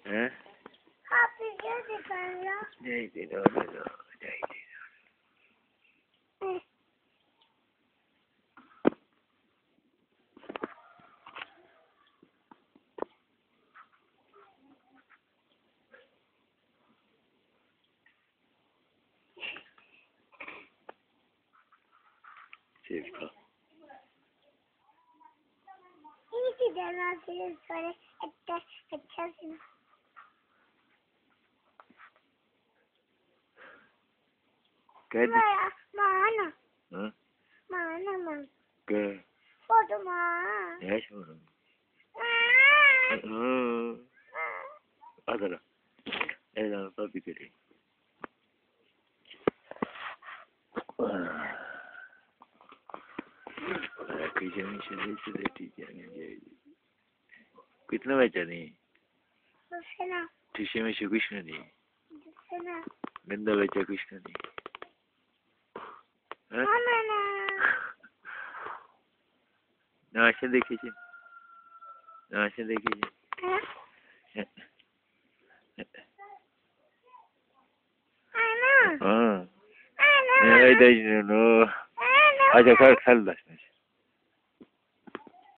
He? Happy birthday ya. Neydi o? Neydi? Sevka. İyi de nasıl sonra açarsın. Kedi. Mana. Ha? Mana man. Ke. Foto ma. Ne şunu? Adara. Elan tabii ki. Kitchen से रहती जानी कितना बचा नहीं शीशे में से कुछ नहीं गंदा बचा कुछ नहीं नाशे देखिए हाँ नहीं अच्छा खल खल दस